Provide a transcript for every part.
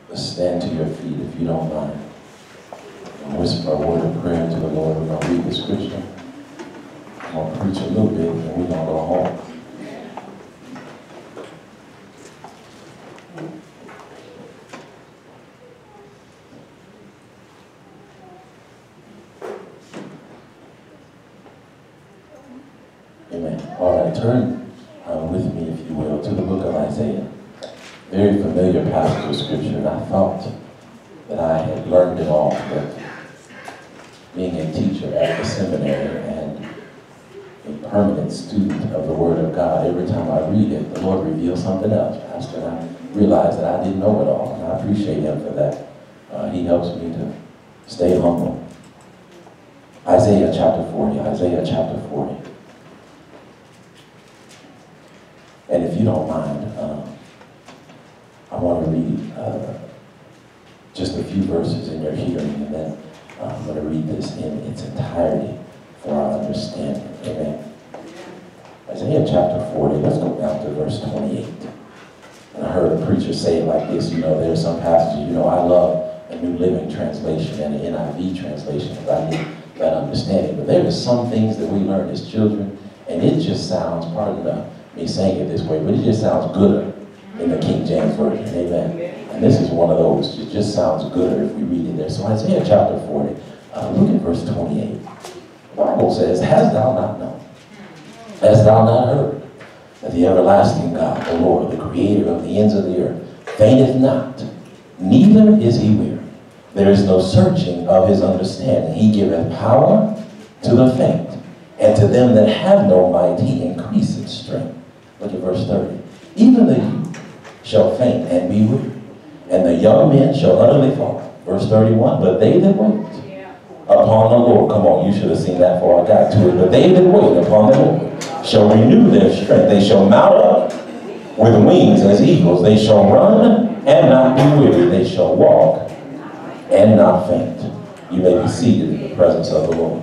Let's stand to your feet if you don't mind. And whisper a word of prayer to the Lord. We're going to read the scripture. I'm going to preach a little bit and we're going to go home. Amen. All right, turn with me, if you will, to the book of Isaiah. Very familiar passage of scripture, and I thought that I had learned it all, but being a teacher at the seminary and a permanent student of the Word of God, every time I read it, the Lord reveals something else, Pastor, and I realized that I didn't know it all, and I appreciate Him for that. He helps me to stay humble. Isaiah chapter 40, Isaiah chapter 40. And if you don't mind, I want to read just a few verses in your hearing, and then I'm going to read this in its entirety for our understanding. Amen. Isaiah chapter 40, let's go down to verse 28. And I heard a preacher say it like this, there are some passages, I love a New Living Translation and an NIV translation because I need that understanding. But there are some things that we learn as children, and it just sounds, pardon me saying it this way, but it just sounds gooder in the King James Version. Amen. And this is one of those. It just sounds gooder if we read it there. So Isaiah chapter 40, look at verse 28. The Bible says, "Hast thou not known? Hast thou not heard? That the everlasting God, the Lord, the creator of the ends of the earth, fainteth not, neither is he weary. There is no searching of his understanding. He giveth power to the faint, and to them that have no might he increaseth strength." Look at verse 30. "Even the youth shall faint and be weary, and the young men shall utterly fall." Verse 31, "But they that wait upon the Lord," come on, you should have seen that before I got to it. "But they that wait upon the Lord shall renew their strength. They shall mount up with wings as eagles. They shall run and not be weary. They shall walk and not faint." You may be seated in the presence of the Lord.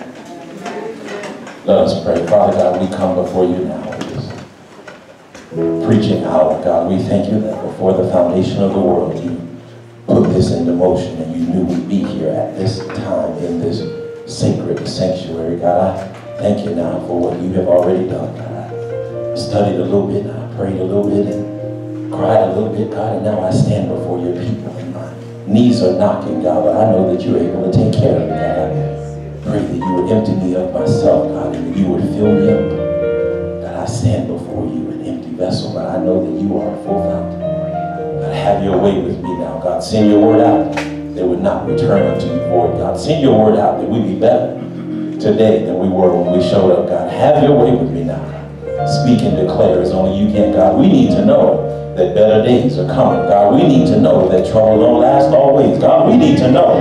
Let us pray. Father God, we come before you now. Preaching hour, God, we thank you that before the foundation of the world, you put this into motion and you knew we'd be here at this time in this sacred sanctuary. God, I thank you now for what you have already done. God, I studied a little bit, I prayed a little bit, and cried a little bit, God, and now I stand before your people and my knees are knocking, God, but I know that you're able to take care of me, God. I pray that you would empty me of myself, God, and that you would fill me up. God, I stand before you vessel, but I know that you are a full fountain. God, have your way with me now. God, send your word out that would not return unto you void. God, send your word out that we be better today than we were when we showed up. God, have your way with me now. Speak and declare as only you can. God, we need to know that better days are coming. God, we need to know that trouble don't last always. God, we need to know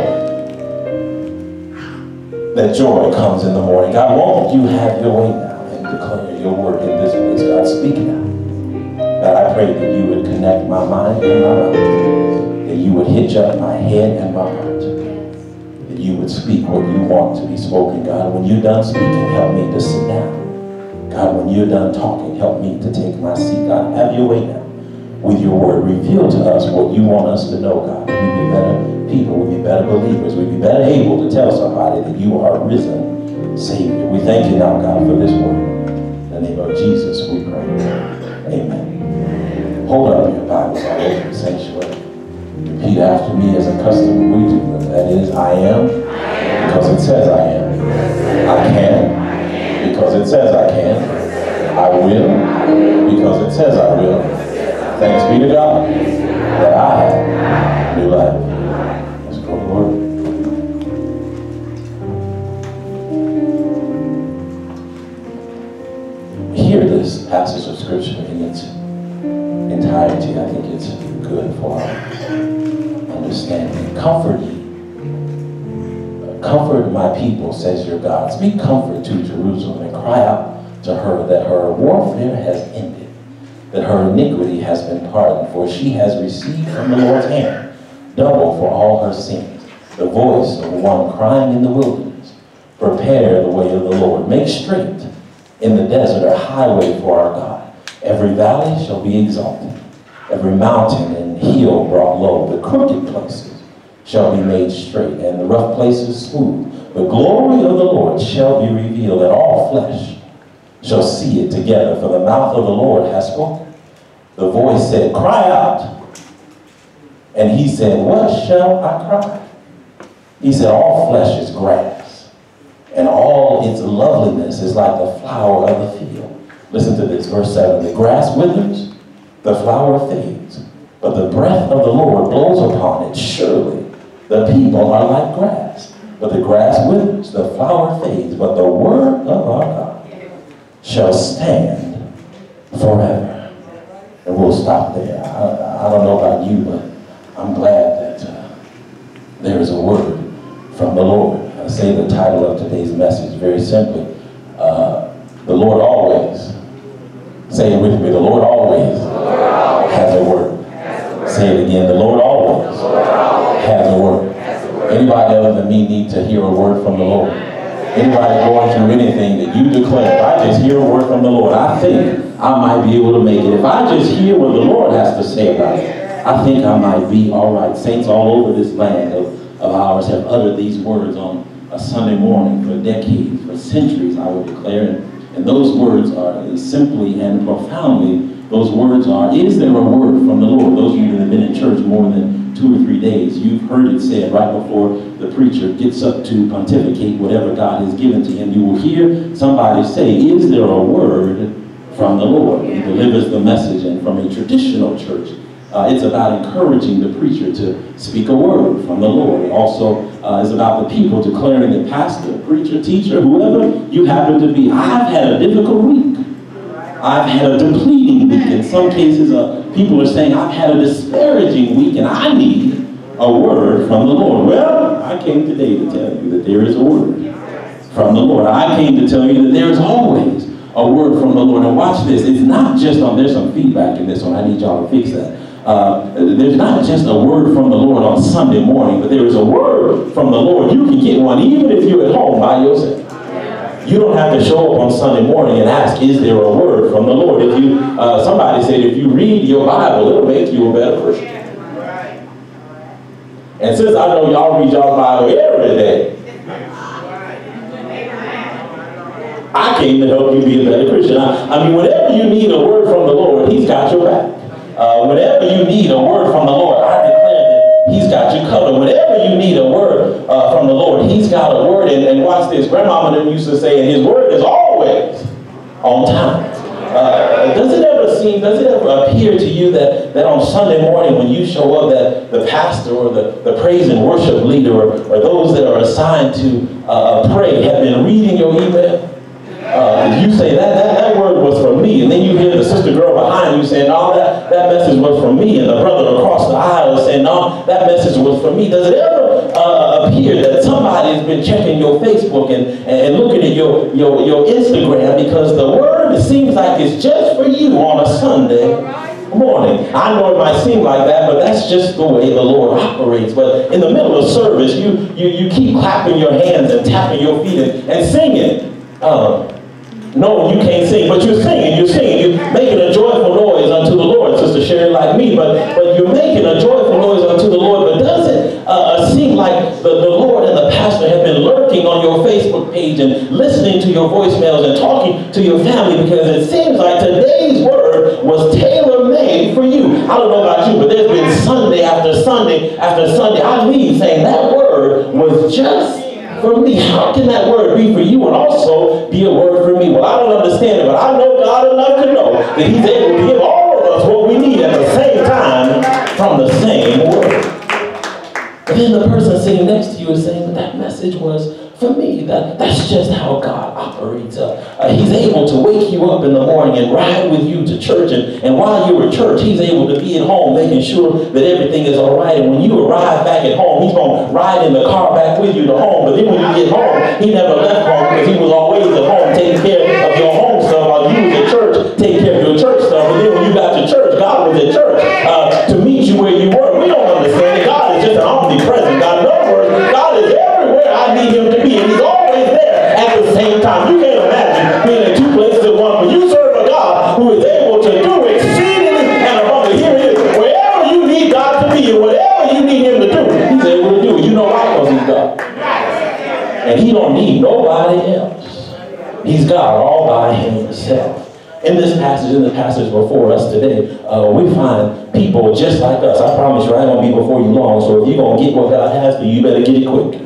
that joy comes in the morning. God, won't you have your way now and declare your word in this place. God, speak now. God, I pray that you would connect my mind and my mouth, that you would hitch up my head and my heart, that you would speak what you want to be spoken. God, when you're done speaking, help me to sit down. God, when you're done talking, help me to take my seat. God, have your way now with your word. Reveal to us what you want us to know, God, that we be better people, we be better believers, we be better able to tell somebody that you are a risen Savior. We thank you now, God, for this word. In the name of Jesus, we pray. Amen. Hold up your Bibles all over the sanctuary. Repeat after me as a custom we do. That is, I am, because it says I am. I can, because it says I can. I will, because it says I will. Thanks be to God that I have new life. Let's go, Lord. Hear this passage of Scripture in its entirety. I think it's good for our understanding. Comfort ye. Comfort my people, says your God. Speak comfort to Jerusalem and cry out to her that her warfare has ended, that her iniquity has been pardoned, for she has received from the Lord's hand double for all her sins. The voice of one crying in the wilderness, prepare the way of the Lord. Make straight in the desert a highway for our God. Every valley shall be exalted, every mountain and hill brought low. The crooked places shall be made straight, and the rough places smooth. The glory of the Lord shall be revealed, and all flesh shall see it together, for the mouth of the Lord has spoken. The voice said, cry out. And he said, what shall I cry? He said, all flesh is grass, and all its loveliness is like the flower of the field. Listen to this, verse 7. The grass withers, the flower fades, but the breath of the Lord blows upon it. Surely the people are like grass, but the grass withers, the flower fades, but the word of our God shall stand forever. And we'll stop there. I don't know about you, but I'm glad that there is a word from the Lord. I say the title of today's message very simply, the Lord always, say it with me, the Lord always has a word. Say it again, the Lord always has a word. Anybody other than me need to hear a word from the Lord? Anybody going through anything that you declare, if I just hear a word from the Lord, I think I might be able to make it. If I just hear what the Lord has to say about it, I think I might be all right. Saints all over this land of ours have uttered these words on a Sunday morning for decades, for centuries, I would declare. And those words are simply and profoundly, those words are, is there a word from the Lord? Those of you that have been in church more than 2 or 3 days, you've heard it said right before the preacher gets up to pontificate whatever God has given to him. You will hear somebody say, is there a word from the Lord? He delivers the message, and from a traditional church, it's about encouraging the preacher to speak a word from the Lord. It also is about the people declaring that pastor, preacher, teacher, whoever you happen to be, I've had a difficult week. I've had a depleting week. In some cases, people are saying, I've had a disparaging week, and I need a word from the Lord. Well, I came today to tell you that there is a word from the Lord. I came to tell you that there is always a word from the Lord. And watch this. It's not just on, there's some feedback in this one. I need y'all to fix that. There's not just a word from the Lord on Sunday morning, but there is a word from the Lord. You can get one even if you're at home by yourself. You don't have to show up on Sunday morning and ask, is there a word from the Lord? If you, somebody said, if you read your Bible, it'll make you a better person. And since I know y'all read y'all Bible every day, I came to help you be a better Christian. I mean, whenever you need a word from the Lord, He's got your back. Whenever you need a word from the Lord, I declare that He's got you covered. Whenever you need a word from the Lord, He's got a word. And watch this. Grandmama them used to say, and His word is always on time. Does it ever appear to you that on Sunday morning when you show up, that the pastor or the praise and worship leader or those that are assigned to pray have been reading your email? You say that word was from me, and then you hear the sister girl behind you saying, no, that message was from me, and the brother across the aisle is saying, no, that message was from me. Does it ever appear that somebody has been checking your Facebook and looking at your Instagram because the word, it seems like it's just for you on a Sunday morning? I know it might seem like that, but that's just the way the Lord operates. But in the middle of service, you keep clapping your hands and tapping your feet and singing. No, you can't sing, but you're singing. You're making a joyful noise unto the Lord, Sister Sherry, like me, but you're making a joyful noise unto the Lord. But does it seem like the Lord and the pastor have been lurking on your Facebook page and listening to your voicemails and talking to your family, because it seems like today's word was tailor-made for you? I don't know about you, but there's been Sunday after Sunday after Sunday, I leave saying that word was just for me. How can that word be for you and also be a word for me? Well, I don't understand it, but I know God enough to know that He's able to give all of us what we need at the same time from the same word. But then the person sitting next to you is saying that message was for me. That's just how God operates. He's able to wake you up in the morning and ride with you to church, and while you're at church, He's able to be at home making sure that everything is all right. And when you arrive back at home, He's going to ride in the car back with you to home. But then when you get home, He never left home, because He was always at home taking care of your home stuff while you was at church taking care of your church stuff. And then when you got to church, God was at church to meet you where you were. We don't understand it. God is just an omnipresent God. In other words, God is everywhere I need Him to be, and He's always there at the same time. You can't imagine being in two places at once, but you serve a God who is able to do exceedingly and abundantly. Here it is. And he don't need nobody else. He's God all by himself. In this passage, in the passage before us today, we find people just like us. I promise you, I ain't going to be before you long, so if you're going to get what God has for you, you better get it quick.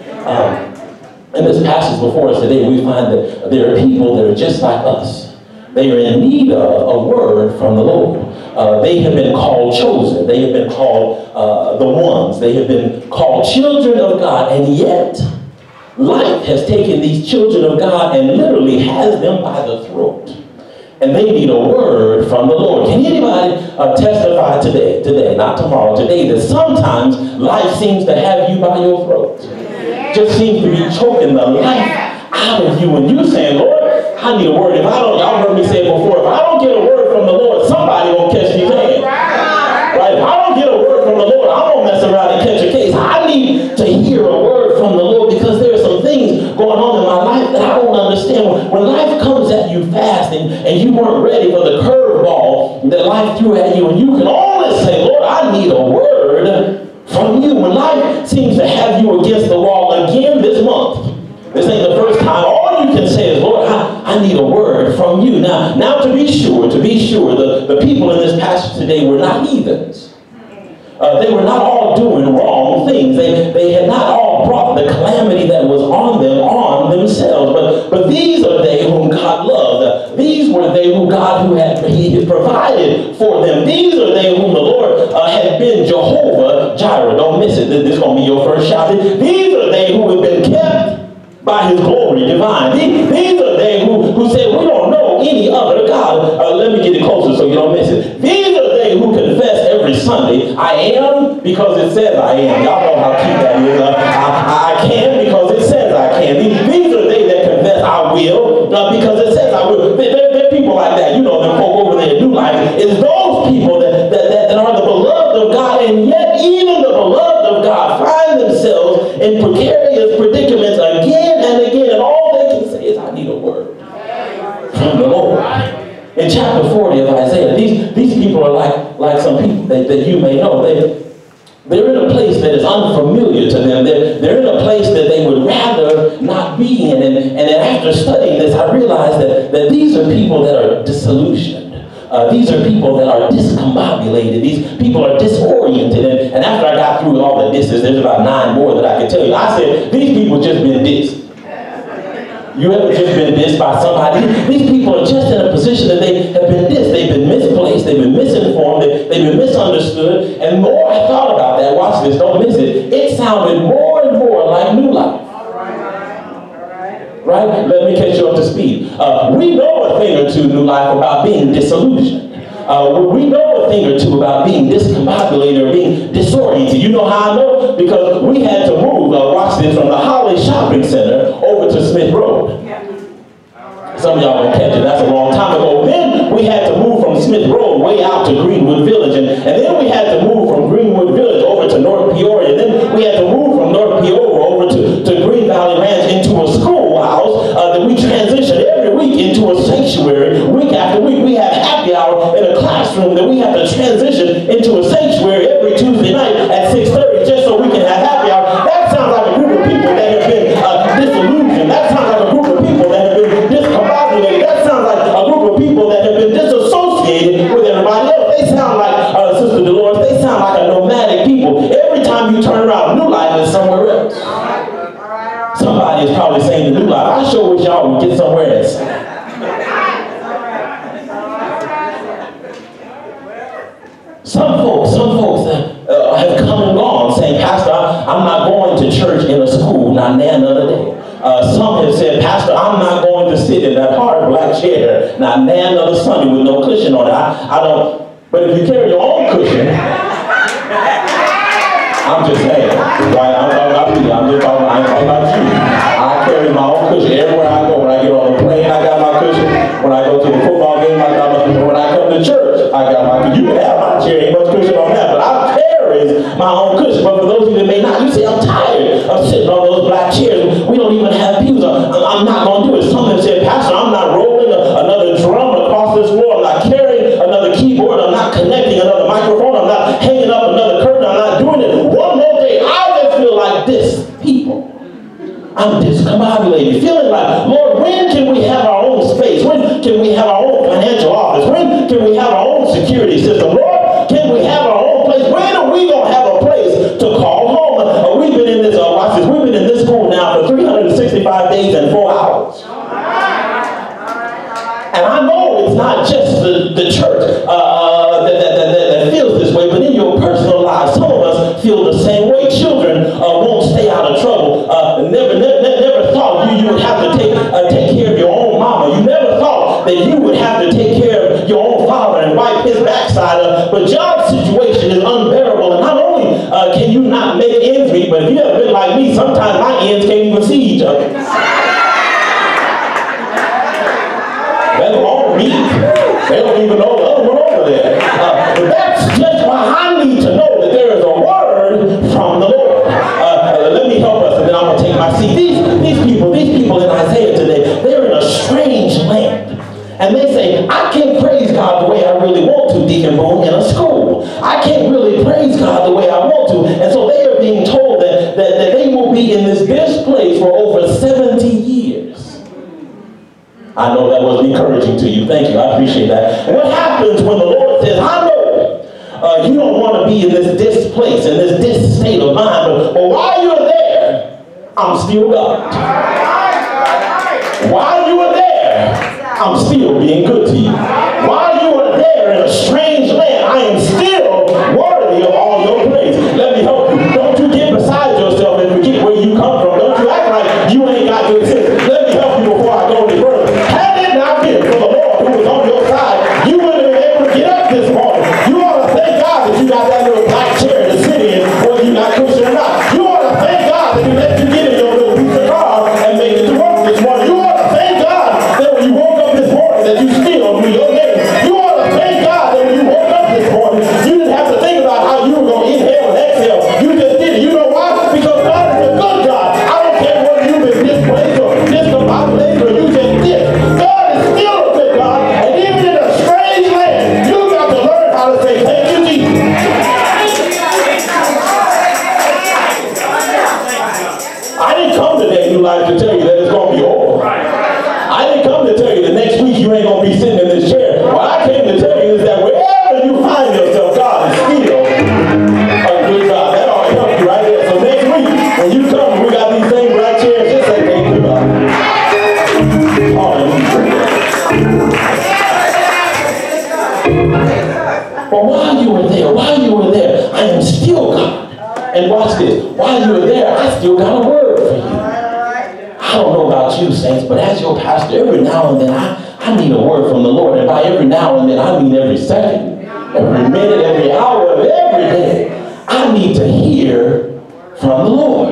In this passage before us today, we find that there are people that are just like us. They are in need of a word from the Lord. They have been called chosen. They have been called the ones. They have been called children of God, and yet life has taken these children of God and literally has them by the throat. And they need a word from the Lord. Can anybody testify today, not tomorrow, today, that sometimes life seems to have you by your throat? Just seems to be choking the life out of you. And you're saying, Lord, I need a word. If I don't, y'all heard me say it before, if I don't get a word from the Lord, somebody will catch these hands. Right? If I don't get a word from the Lord, I'm going to mess around and catch a case. I need to hear a word from the Lord because there are some things going on in my life that I don't understand. When life comes at you fast and you weren't ready for the curveball that life threw at you, and you can always say, Lord, I need a word from you. When life seems to have you against the wall again this month, this ain't the first time, all you can say is, Lord, I need a word from you. Now to be sure, the people in this passage today were not heathens. They were not all doing wrong things. They had not all brought the calamity that was on them on themselves. But these are they whom God loved. These were they who He had provided for them. These are they whom the Lord had been Jehovah Jireh. Don't miss it. This is going to be your first shout. These are they who have been kept by his glory divine. These are they who said, we don't know any other God. Let me get it closer so you don't miss it. These are they who confess every Sunday, I am because it says I am. Y'all know how cute that is. I can because it says I can. These are they that confess I will because it says I will. They're people like that. You know, them folk over there do like it. It's those people that are the beloved of God, and yet even the beloved of God find themselves in precarious predicaments again and again, and all they can say is, I need a word from the Lord. In chapter 40 of Isaiah, these people are like some people that you may know. They're in a place that is unfamiliar to them. They're in a place that they would rather not be in. And after studying this, I realized that these are people that are disillusioned. These are people that are discombobulated. These people are disoriented. And after I got through all the disses, there's about 9 more that I could tell you. I said, these people just been dissed. You ever just been dissed by somebody? These people are just in a position that they have been dissed. They've been misplaced. They've been misinformed. They've been misunderstood. And more I thought about that, watch this, don't miss it, it sounded more and more like New Life. Right? Let me catch you up to speed. We know a thing or two, New Life, about being disillusioned. We know a thing or two about being discombobulated or being disoriented. You know how I know? Because we had to move, watch this, from the Holly Shopping Center over to Smith Road. Some of y'all won't catch it. That's a long time ago. Then we had to move from Smith Road way out to Greenwood Village. And then we had to move from Greenwood Village over to North Peoria. Then we had to move from North Peoria over to Green Valley Ranch into a schoolhouse that we transitioned every week into a sanctuary. Week after week, we have happy hour in a classroom that we have to transition into a sanctuary every Tuesday night at 6:30 just so we can have happy hour. That sounds like a group of people that have been disillusioned. That sounds like a group of people that have been discombobulated. That sounds like a group of people that have been disassociated with everybody else. They sound like, Sister Dolores, they sound like a nomadic people. Every time you turn around, New Life is somewhere else. Somebody is probably saying to New Life, I sure wish y'all would get somewhere else. Some folks have come and gone saying, Pastor, I'm not going to church in a school, not another day. Some have said, Pastor, I'm not going to sit in that hard black chair, not another Sunday with no cushion on it. I don't, but if you carry your own cushion, I'm just saying, right? I'm talking about me. I ain't talking about you. I carry my own cushion everywhere I go. When I get on the plane, I got my cushion. When I go to the football game, I got my cushion. When I come to church, I got my cushion. You can have my chair, ain't much cushion on that, but I carry my own cushion. But for those of you that may not, you say, I'm tired of sitting on those black chairs. We don't even have pews. I'm not going to do it. Some have said, Pastor, I'm not rolling another drum across this floor. I'm not carrying another keyboard. I'm not connecting another microphone. I'm not hanging up another curtain. I'm not doing it one more day. I just feel like this people. I'm discombobulated, feeling like, Lord, when can we have our own space? When can we have our own financial office? When can we have our own security system? Lord, can we have our own place? When are we going to have a place to call home? We've been in this, watch this, we've been in this school now for 365 days and 4 hours. And I know it's not just the church that feels this way, but in your personal lives, some of us feel the same way. Children won't stay out of trouble. Never thought you would have to take care of your own mama. You never thought that you would have to take care of your own father and wipe his backside. But John's situation is unbearable. And not only can you not make ends meet, but if you ever been like me, sometimes my ends can't even see each other. Let alone me. They don't even know the other one over there. But that's just why I need to know that there is a word from the Lord. Let me help us, and then I'm going to take my seat. These people in Isaiah today, they're in a strange land. And they say, I can't praise God the way I really want to, Deacon Boone, in a school. I can't really praise God the way I want to. And so they are being told that they will be in this place for over 70 years. I know that was encouraging to you. Thank you. I appreciate that. And what happens when the Lord says, I know you don't want to be in this place, in this state of mind, but while you're there, I'm still God. While you are there, I'm still being good to you. While you are there in a strange land, I am still worthy of all your praise. Let me help you. Don't you get beside yourself and forget where you come from. Don't you act like you ain't got to exist. Let me help you before I go any further. Had it not been for the Lord who was on your side, you wouldn't have been able to get up this morning. You ought to thank God that you got that little black chair to sit in, whether you're not Christian or not. You ought to thank God that He let you get in your little piece of car and make it to work this morning. You ought to thank God that when you woke up this morning that you still knew your name. You ought to thank God that when you woke up this morning, you didn't have to think about how you were going to inhale and exhale. You just did it. You know why? Because God is a good God. I don't care whether you've been displaced or discombobulated or you just did. God is still a good God. And even in a strange land, you got to learn how to say thank you, Jesus. I didn't come today, New Life, to tell you that it's going to be over. I didn't come to tell you that next week you ain't going to be sitting in this chair. What I came to tell you is that wherever you find yourself, God is still a good God. That ought to help you right there. So next week, when you come, we got these same black chairs, just say thank you, God. But while you were there, I am still God. And watch this. While you were there, I still got a word for you. I don't know about you, saints, but as your pastor, every now and then I need a word from the Lord. And by every now and then, I mean every second, every minute, every hour of every day. I need to hear from the Lord.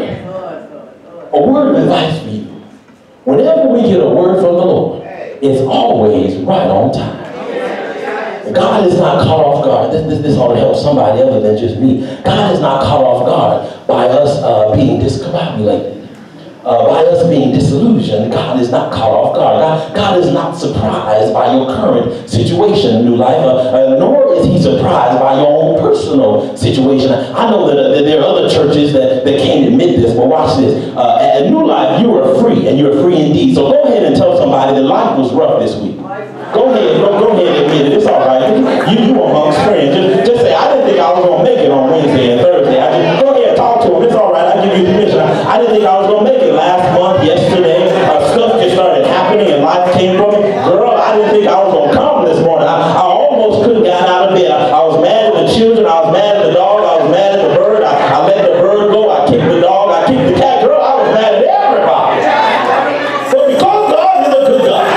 A word of advice for you. Whenever we get a word from the Lord, it's always right on time. God is not caught off guard. This ought to help somebody other than just me. God is not caught off guard by us being discombobulated, by us being disillusioned. God is not caught off guard. God is not surprised by your current situation in New Life, nor is He surprised by your own personal situation. I know that there are other churches that can't admit this, but watch this. At New Life, you are free, and you're free indeed. So go ahead and tell somebody that life was rough this week. Go ahead and admit it. It's all right. You amongst friends. Just say, I didn't think I was going to make it on Wednesday and Thursday. Go ahead and talk to them. It's all right. I give you permission. I didn't think I was going to make it last month, yesterday. Stuff just started happening and life came from it. Girl, I didn't think I was going to come this morning. I almost couldn't get out of bed. I was mad at the children. I was mad at the dog. I was mad at the bird. I let the bird go. I kicked the dog. I kicked the cat. Girl, I was mad at everybody. But because God is a good God,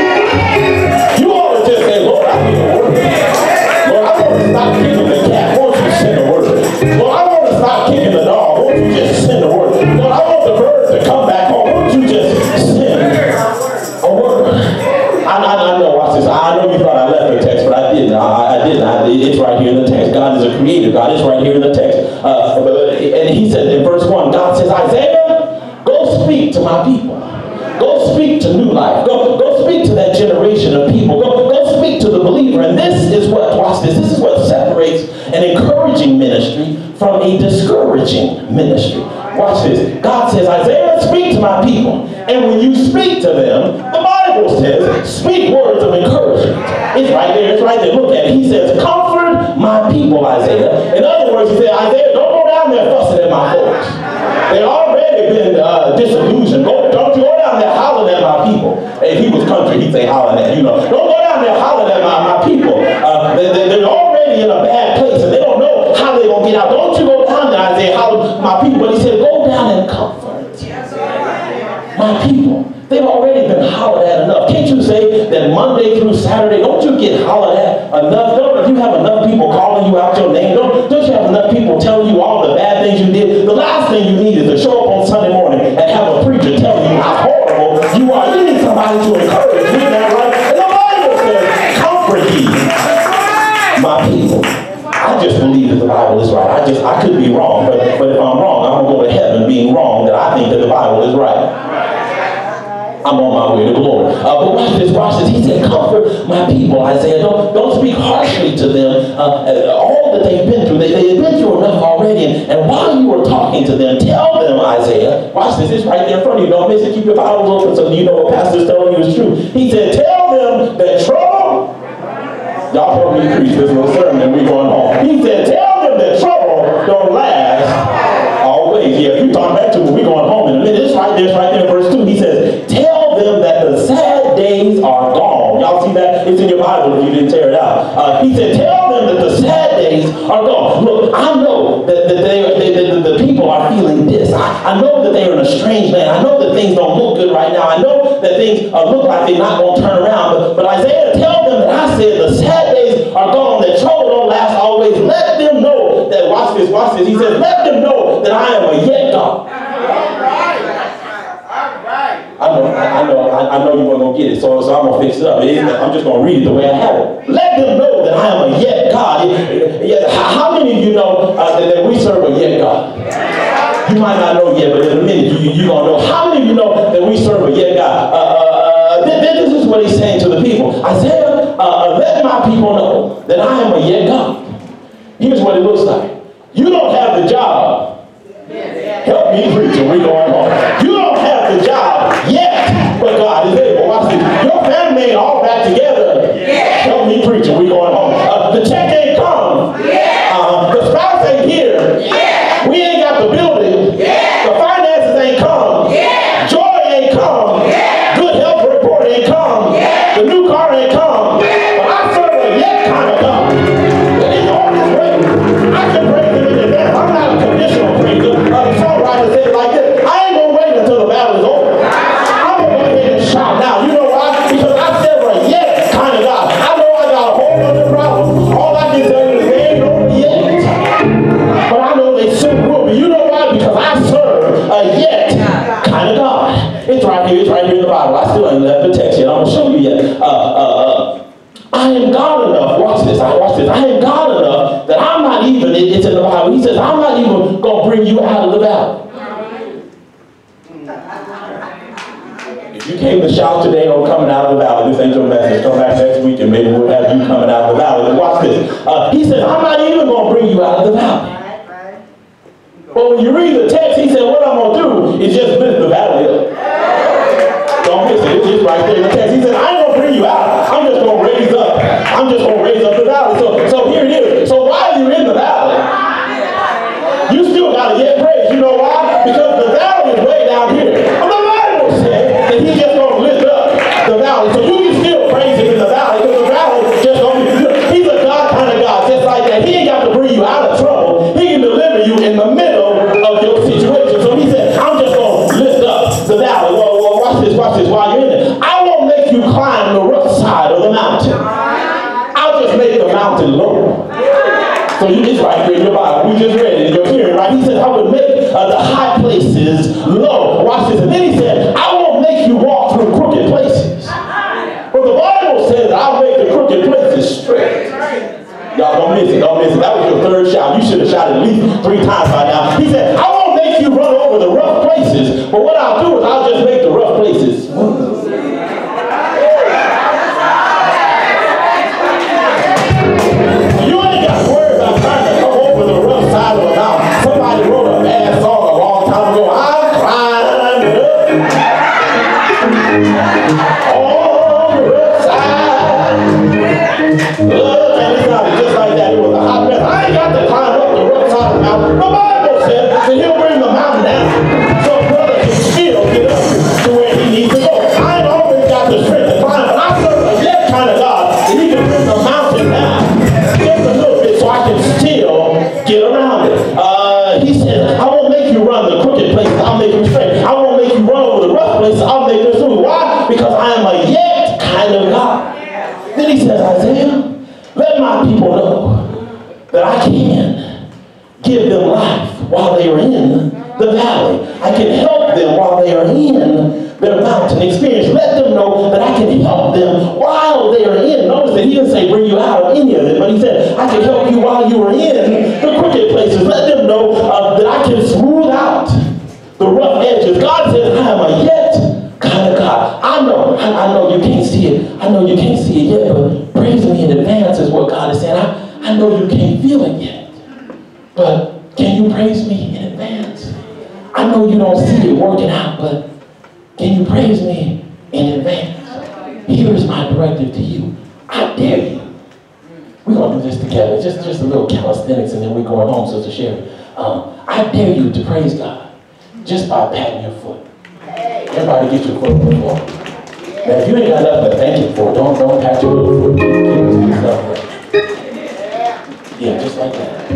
you ought to just say, Lord, I need a word. Lord, I want to stop kicking the cat. Won't you send a word? Lord, I want to stop kicking the dog. Won't you just send a word? Lord, I want the bird to come back home. Won't you just send a word? I know, watch this. I know you thought I left the text, but I didn't. I didn't. It's right here in the text. God is a creator. God is right here in the text. And He said in verse 1, God says, Isaiah, go speak to my people. Go speak to New Life. Go speak to that generation of people. Go speak to the believer. And this is what, watch this, this is what separates separates an encouraging ministry from a discouraging ministry. Watch this. God says, Isaiah, speak to my people. And when you speak to them, the Bible says, speak words of encouragement. It's right there. It's right there. Look at it. He says, comfort my people, Isaiah. In other words, he said, Isaiah, don't go down there fussing at my folks. They've already been disillusioned. Don't you go down there hollering at my people. If he was country, he'd say hollering at, Don't go down there hollering at my people. They're already in a bad place, and they don't know how they're going to get out. Don't you go down there, Isaiah, holler at my people. But he said, go down and comfort my people. They've already been hollered at enough. Can't you say that Monday through Saturday, don't you get hollered at enough? Don't you have enough people calling you out your name? Don't you have enough people telling you all the bad things you did? The last thing you need is to show up on Sunday morning and have a preacher telling you how horrible you are. You need somebody to encourage you, now, right? And the Bible says, comfort ye my people. I just believe that the Bible is right. I could be wrong, but if I'm wrong, I'm going to go to heaven being wrong, that I think that the Bible is right. I'm on my way to glory. But watch this. He said, comfort my people, Isaiah. Don't speak harshly to them. All that they've been through, they have been through enough already. And while you were talking to them, tell them, Isaiah, watch this, it's right there in front of you. Don't miss it. Keep your Bibles open so you know what pastor's telling you is true. He said, tell them that trouble, y'all heard me preach this little sermon and we're going home. He said, tell them that trouble don't last always. Yeah, if you talk back to me, we're going home in a minute. It's right there in verse 2. He says, tell them that the sad days are gone. Y'all see that? It's in your Bible if you didn't tear it out. He said, tell them that the sad days are gone. Look, I know that the people are feeling this. I know that they're in a strange land. I know that things don't look good right now. I know that things look like they're not going to turn around. But Isaiah, tell them that I said the sad days are gone, that trouble don't last always. Let them know that, watch this. He says, let them know that I am a yet God. I know you weren't going to get it, so I'm going to fix it up. I'm just going to read it the way I have it. Let them know that I am a yet God. How many of you know that we serve a yet God? You might not know yet, but in a minute you're going to know. How many of you know that we serve a yet God? This is what he's saying to the people. Isaiah, let my people know that I am a yet God. Here's what it looks like. You don't have the job. Help me preach and we're going home. You don't have the job yet, but God is able. Watch this. Your family ain't all back together. Help me preach and we're going home. The check ain't come. The spouse ain't here. We ain't got the building. The finances ain't come. Joy ain't come. Good health report ain't come. The new car ain't come. But I serve a yet kind of God. And he's on his way. I can praise him in advance. I'm not a conditional praiser. The songwriter said it like this: I ain't gonna wait until the battle is over. I'm gonna go ahead and shout now. You know why? Because I serve a yet kind of God. I know I got a whole bunch of problems. All I can tell you is they ain't over yet. But I know they soon will be. You know why? Because I serve a yet kind of God. It's right here in the Bible. I still ain't left the text yet. I'm gonna show you yet. I am God enough. Watch this. I am God enough that I'm not even, it's in the Bible. He says, I'm not even going to bring you out of the valley. If you came to shout today on coming out of the valley, this ain't your message. Come back next week and maybe we'll have you coming out of the valley. But watch this. He says, I'm not even going to bring you out of the valley. But when you read the text, he said, what I'm going to do is just lift the valley up. Don't miss it. It's just right there in the text. He said, I ain't going to bring you out. I'm just going to raise up. I'm just going to raise up the valley. So here it is. So while you're in the valley, you still got to yet praise. You know why? Because the valley is way down here. And the Bible said that he's just going to lift up the valley. So you can still praise him in the valley, because the valley just going to be, he's a God kind of God, just like that. He ain't got to bring you out of trouble. He can deliver you in the middle of your situation. So he said, I'm just going to lift up the valley. Well, watch this while you're in it. I won't make you climb the rough side of the mountain. I'll just make the mountain low. So it's right here in your Bible. We just read it in your hearing, right? He said, I would make the high places low. Watch this. And then he said, I won't make you walk through crooked places. But the Bible says, I'll make the crooked places straight. Y'all don't miss it. That was your third shout. You should have shouted at least 3 times by now. He said, I won't make you run over the rough places, but what I'll do is I'll just make the rough places smooth. You ain't got to worry about you run the crooked places, I'll make them straight. I won't make you run over the rough places, I'll make them smooth. Why? Because I am a yet kind of God. Then he says, Isaiah, let my people know that I can give them life while they are in the valley. I can help them while they are in their mountain experience. Let them know that I can help them while they are in. Notice that he didn't say bring you out of any of it, but he said I can help you while you are in the crooked places. Let them know that I can smooth out the rough edges. God says I am a yet kind of God. I know you can't see it. I know you can't see it yet, but praise me in advance is what God is saying. I know you can't feel it yet, but can you praise me in advance? I know you don't see it working out, but can you praise me in advance? Here is my directive to you. I dare you. We're going to do this together. Just a little calisthenics and then we're going home, Sister Sherry. I dare you to praise God just by patting your foot. Everybody get your foot on the floor. Now, if you ain't got nothing to thank you for, don't pat your little foot. Keep it to yourself. Yeah, just like that.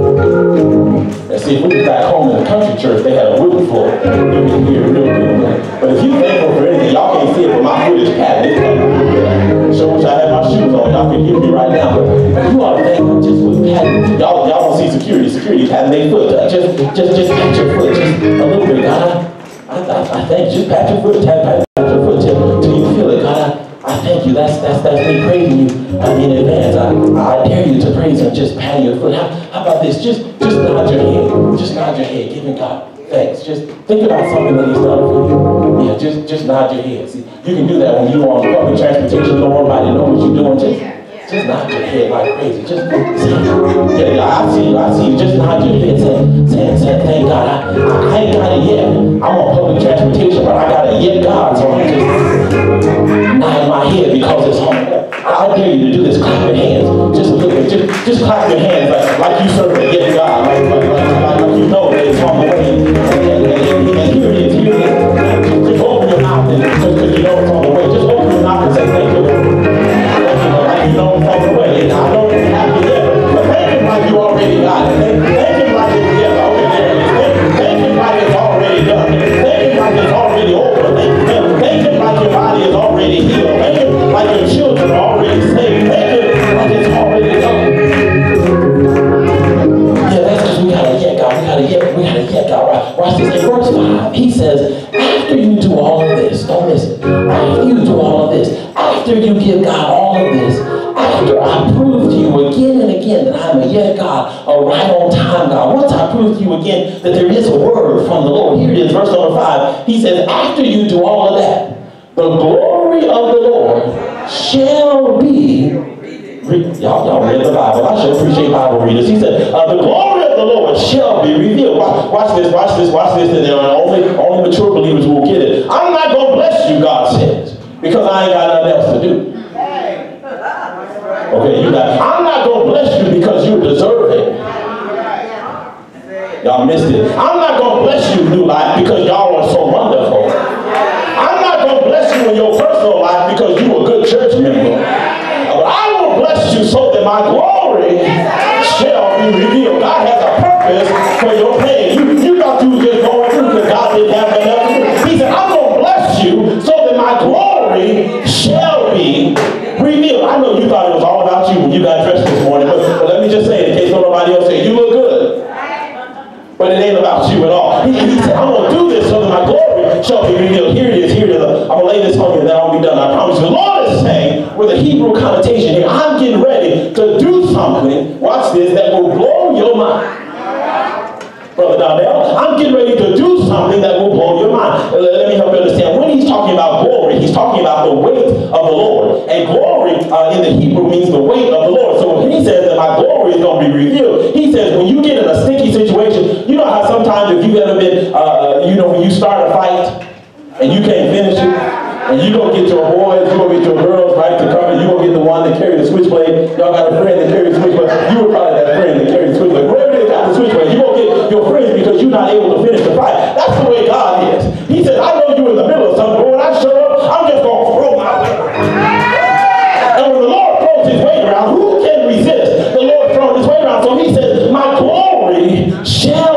And see, if we was back home in the country church, they had a wooden floor. You can hear it real good. But if you thankful for anything, y'all can't see it, but my foot is patted. So wish I had my shoes on. Y'all can hear me right now. But you ought to thank them just for patting. Y'all don't see security patting their foot. Just pat your foot, just a little bit, God. I thank you. Just pat your foot, pat your foot till you feel it, God. I thank you. That's me praising you in advance. I dare you to praise him. Just patting your foot. How about this? Just nod your head. Just nod your head, giving God thanks. Just think about something that he's done for you. Yeah, just nod your head. See, you can do that when you're on public transportation. You don't want anybody to know what you're doing. Just nod your head like crazy. Just say, yeah, I see you. Just nod your head, saying, thank God. I ain't got it yet. I'm on public transportation, but I got a yet God. So I'm just nod my head because it's home. I dare you to do this. Clap your hands. Just a little bit. Just clap your hands like you serve a yet God. Like you know that it's on the way. And here it is. Just open your mouth because you know it's on the way. Just open your mouth and say thank you, Lord. You know it's on the way. And I don't have to yet, but thank him like you already got it. Thank him like it's yet over there. Thank him like it's already done. Thank him like it's already over. Thank him like your body is already healed. Thank him like your children are already saved. Thank him like it's already done. Yeah, that's because we got a yet God. We got a yet God. Watch this. In verse 5, he says, after you do all of this, don't miss it. After you do all of this, after you give God all of this, after I prove to you again and again that I'm a yet God, a right on time God. Once I prove to you again that there is a word from the Lord. Here it is, verse number 5. He says, after you do all of that, the glory of the Lord shall be. Y'all read the Bible. I should appreciate Bible readers. He said, the glory of the Lord shall be revealed. Watch this, and there are only mature believers who will get it. I'm not going to bless you, God says, because I ain't got nothing else to do. Okay, I'm not going to bless you because you're deserving. Y'all missed it. I'm not going to bless you, New Life, because y'all are so wonderful. I'm not going to bless you in your personal life because you're a good church member. But I will bless you so that my glory shall be revealed. God has a purpose for your pain. You thought you were just going through because God didn't have enough to do. He said, I'm going to bless you so that my glory shall be revealed. I know you thought it was all about you when you got dressed this morning, but let me just say, in case nobody else says, you look good. But it ain't about you at all. He said, I'm going to do this so that my glory shall be revealed. Here it is. I'm going to lay this on you and then I'll be done. I promise you. The Lord is saying, with a Hebrew connotation here, I'm getting ready to do something, watch this, that will blow your mind. Brother Donnell, I'm getting ready to do something that will blow your mind. Let me help you understand. When he's talking about glory, he's talking about the weight of the Lord. And glory in the Hebrew means the weight of the Lord. So when he says that my glory is going to be revealed, he says when you get in a sticky situation, you know how sometimes if you've ever been, when you start a fight and you can't finish it, and you go get your boys, you go get your girls, right, to come in, you go get the one that carries the switchblade. Y'all got a friend that carries the switchblade. You were probably that friend that carries the switchblade. Wherever they got the switchblade, you go get your friends because you're not able to finish the fight. That's the way God is. He says, I know you're in the middle of something, but when I show up, I'm just going to throw my weight around. And when the Lord throws his weight around, who can resist the Lord throwing his weight around? So he says, my glory shall be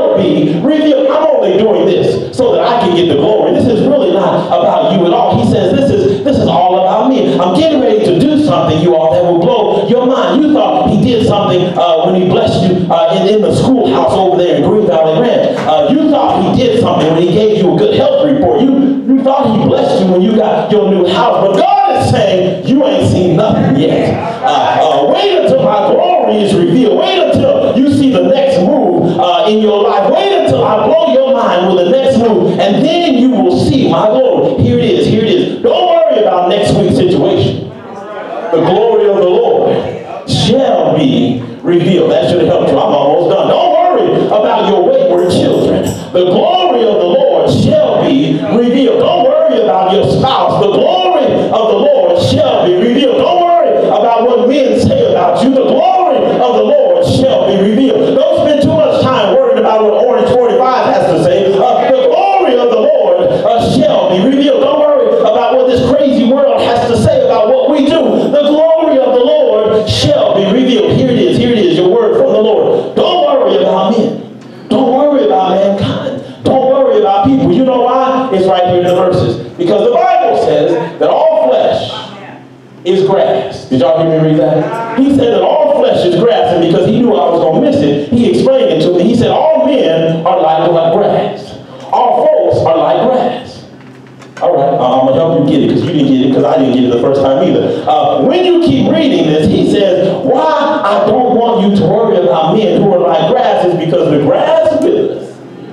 be revealed. I'm only doing this so that I can get the glory. This is really not about you at all. He says this is all about me. I'm getting ready to do something, you all, that will blow your mind. You thought he did something when he blessed you in the schoolhouse over there in Green Valley Ranch. You thought he did something when he gave you a good health report. You thought he blessed you when you got your new house. But God is saying, you ain't seen nothing yet. Wait until my glory is revealed. Wait until you see the next move in your life. Wait until I blow your mind with the next move, and then you will see my glory. Here it is. Here it is. Don't worry about next week's situation. The glory of the Lord shall be revealed. That should have helped you. I'm almost done. Don't worry about your wayward children. The glory of the Lord shall be revealed. Don't worry about your spouse. The glory of the Lord shall be revealed. Don't worry about what men say about you. The glory of the Lord shall be revealed. Don't spend too much time worrying about what Orange 45 has to say. The glory of the Lord shall be revealed. Don't worry about what this crazy world has to say about what we do. The glory of the Lord shall be revealed. Here it is. Here it is. Your word from the Lord. Don't worry about men. Don't worry about mankind. Don't worry about people. You know why? It's right here in the verses. Because the Bible says that all flesh is grass. Did y'all hear me read that? He said that all flesh is grass, and because he knew I was going to miss it, he explained it to me. He said all men are like grass. All folks are like grass. All right, I'm going to help you get it, because you didn't get it, because I didn't get it the first time either. When you keep reading this, he says, why I don't want you to worry about men who are like grass is because the grass withers.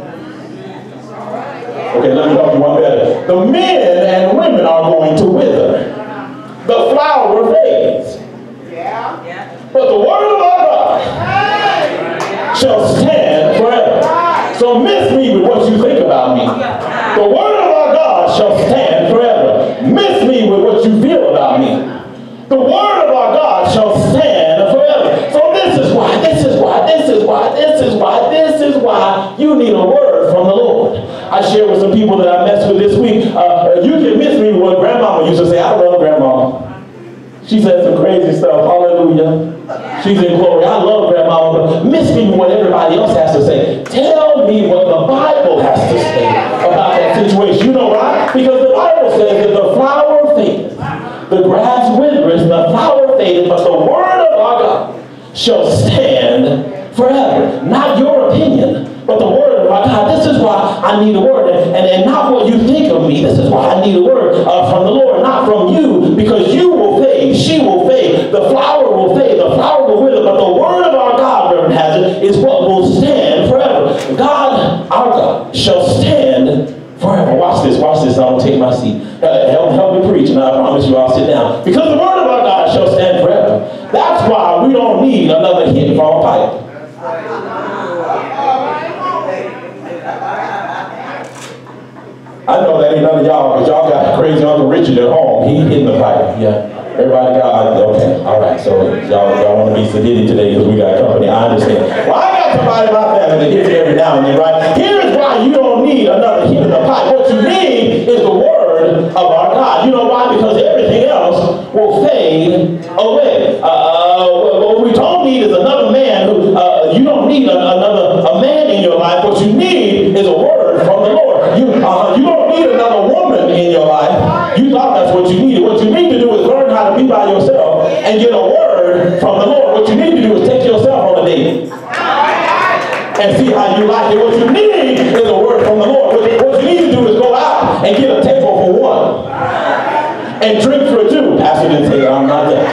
Okay, let me help you one better. The men and women are going to wither. The flower fades. But the word of our God shall stand forever. So miss me with what you think about me. The word of our God shall stand forever. Miss me with what you feel about me. The word of our God shall stand forever. So this is why you need a word from the Lord. I shared with some people that I messed with this week. You can miss me with what grandmama used to say. I love grandmama. She said some crazy stuff. Hallelujah. She's in glory. I love grandmama, but miss me with what everybody else has to say. Tell me what the Bible has to say about that situation. You know why? Because the Bible says that the flower fadeth, the grass withereth, the flower fadeth, but the word of our God shall stand forever. Not your opinion, but the word of our God. This is why I need a word. And not what you think of me. This is why I need a word from the Lord, not from you, because you will fade, she will fade, the flower will fade, the flower will wither, but the word of our God, Reverend Hazard, is what will stand forever. God, our God, shall stand forever. Watch this, I'll take my seat. Help me preach, and I promise you I'll sit down. Because the word of our God shall stand forever. That's why we don't need another hit from a pipe. I know that ain't none of y'all, but y'all got crazy Uncle Richard at home. He hitting the pipe. Yeah. Everybody got, okay. All right. So y'all want to be sedated today because we got company. I understand. Well, I got somebody in my family that hits it every now and then, right? Here's why you don't need another hit in the pipe. What you need is the word of our God. You know why? Because everything else will fade away. What we don't need is another man who, you don't need a man in your life. What you need is a word from the Lord. You don't need another woman in your life. You thought that's what you needed. What you need to do is learn how to be by yourself and get a word from the Lord. What you need to do is take yourself on a date and see how you like it. What you need is a word from the Lord. What you need to do is go out and get a table for one and drink for two. Pastor didn't say that. I'm not there.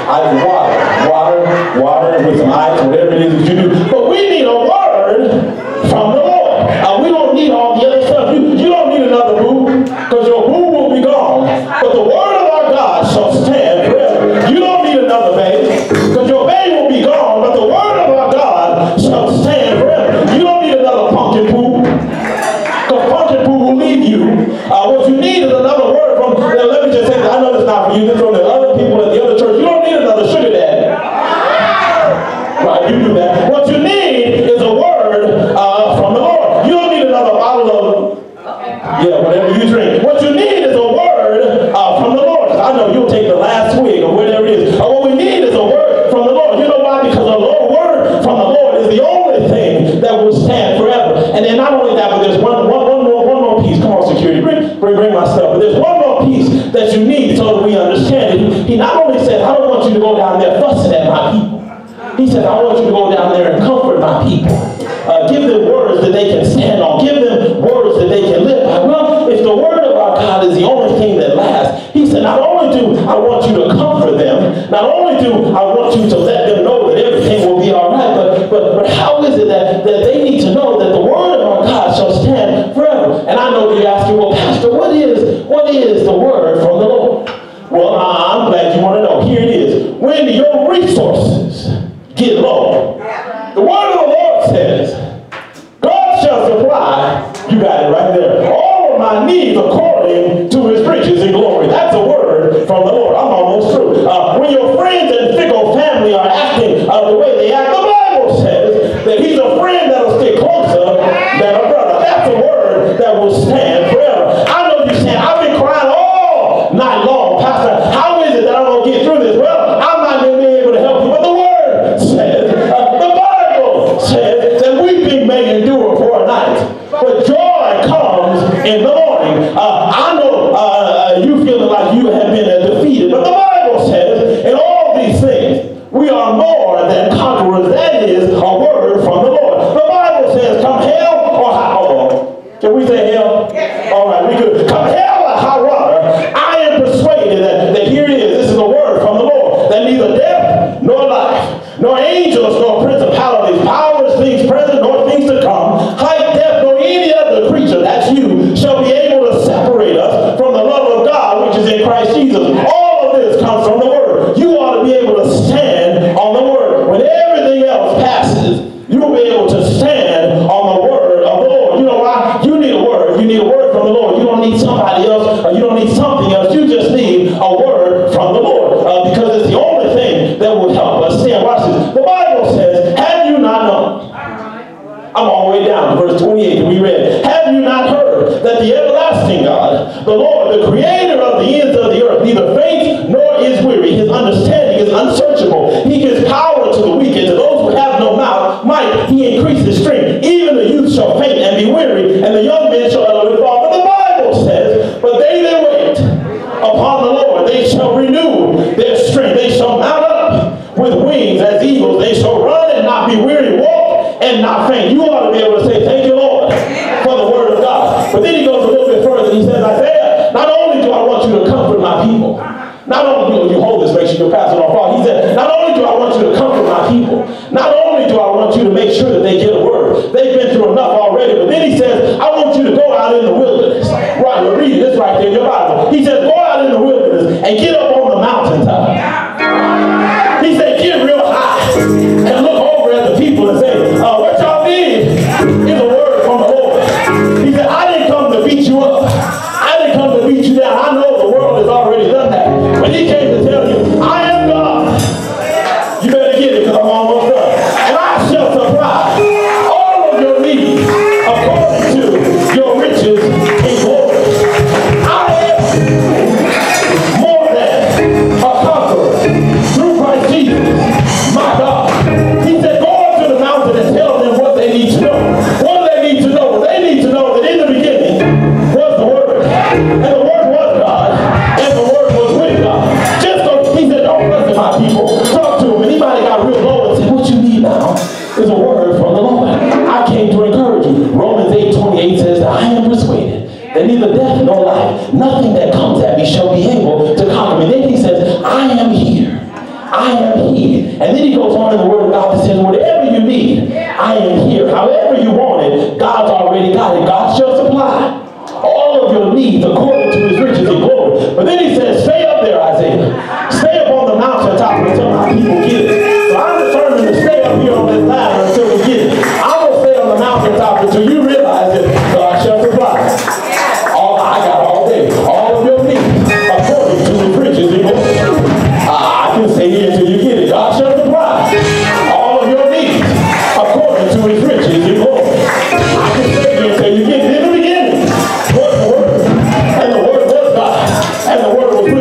Water with some ice, whatever it is that you do. But we need a word from the Lord. We don't need all the other stuff. You don't need another boo, because your boo will be gone. But the word of our God shall stand forever. You don't need another babe, because your babe will be gone. But the word of our God shall stand forever. You don't need another pumpkin poo, because pumpkin poo will leave you. What you need is another word from, let me just say that. I know it's not for you. This is from the other people at the other church. You don't need another sugar daddy. Right, you do that. What you need is a word from the Lord. You don't need another bottle of, whatever you drink. What you need is a word from the Lord. I know you'll take the last swig or whatever it is. What we need is a word from the Lord. You know why? Because a word from the Lord is the only thing that will stand forever. And then not only with that, but there's one more piece. Come on, security, bring my stuff. But there's one more piece that you need so that we understand it. He not only said, I don't want you to go down there fussing at my people. He said, I want you to go down there and comfort my people. Give them words that they can stand on. Give them words that they can live by. Well, if the word of our God is the only thing that lasts, he said, not only do I want you to comfort them, not only do I want you to let them know that everything will be all right, but how is it that they need to know that the word of our God shall stand forever? And I know you're asking, well, Pastor, what is the word from the Lord? Well, I'm glad you want to know. Here it is. When your resources get low, the word of the Lord says, God shall supply, you got it right there, all of my needs according to his riches and glory. That's a word from the Lord. I'm almost through. When your friends and fickle family are acting the way they act, the Bible says that he's a friend that'll stick closer than a brother. That's a word that will stand forever. I know you're saying, I've been crying all night long, Pastor. How is it that I'm going to get through this? Well, I'm not going to be able to help you, but the word says, the Bible says that weeping may endure for a night, but joy comes in the morning. I know you feeling like you have been defeated, but the Bible says in all these things, we are more than conquerors. That is a word from the Lord. The Bible says, come hell or high water. Can we say hell? Yes. All right, we good. Come hell or high water, I am persuaded that here it is. This is a word from the Lord, that neither death nor life, nor angels, nor principalities, powers, things present, nor things to come, height, depth, nor any other creature, that's you, shall be able to separate us from the love of God which is in Christ Jesus. All of this comes from the word. You ought to be able to stand on the word. When everything else passes, you will be able to stand on the word of the Lord. You know why? You need a word. You need a word from the Lord. You don't need somebody else, or you don't need something else. You just need a word from the Lord, because it's the only thing that will help us stand. Watch this. The Bible says, have you not known? I'm all the way down to verse 28 that we read. Have you not heard that the everlasting God, the Lord, the creator of the ends of the earth, neither faints nor is weary. His understanding is unsearchable. He gives power to the weak, and to those who have no might he increases strength. Even the youth shall faint and be weary, and the young men shall utterly fall. But the Bible says, but they that wait upon the Lord, they shall renew their strength. They shall mount up with wings as eagles. They shall run and not be weary, walk and not faint. You ought to be able to say, thank you, Lord, for the word of God. But then he goes a little bit further. He says, Isaiah, not only do I want you to comfort my people, not only do you hold this, make sure your pastor don't fall. He said, not only do I want you to comfort my people, not only do I want you to make sure that they get a word. They've been through enough already. But then he says, I want you to go out in the wilderness. Right, we're reading this right there in your Bible. He says, go out in the wilderness and get up on the mountaintop. He said, get real high and look over at the people and say, what y'all need is a word from the Lord. He said, I didn't come to beat you up. I didn't come to beat you down. I know the world has already done that. But he came to tell you, I am God. You better get it because I'm almost done. And I shall supply all of your needs according to your riches in glory. I am more than a conqueror through Christ Jesus, my God. He said, go up to the mountain and tell them what they need to know. What do they need to know? Well, they need to know that in the beginning was the Word. And the Word was God. And the Word was with God. Just so, he said, don't listen to my people. Talk to them. Anybody got real low and say, what you need now is a word from the Lord. I came to encourage you. Romans 8:28 says that I am persuaded that neither death nor life, nothing that comes at me shall be able to conquer me. Then he says, I am here. I am here. And then he goes on in the word of God that says, whatever you need, I am here. However you want it, God's already got it. God shall supply all of your needs according to his riches and glory. But then he says, stay up there, Isaiah. Stay up on the mountaintop until my people get it. So I'm determined to stay up here on this ladder until we get it. I'm going to stay on the mountaintop until you realize that God shall supply. I got all day, all of your needs according to his riches and glory. I can stay here until you get it. God shall supply all of your needs according to his riches and glory. I can stay here until you get it. In the beginning was the Word, and the Word was God, and the Word was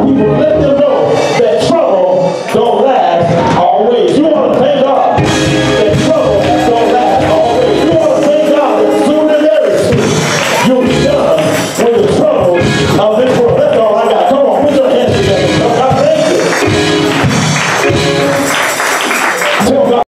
people. Let them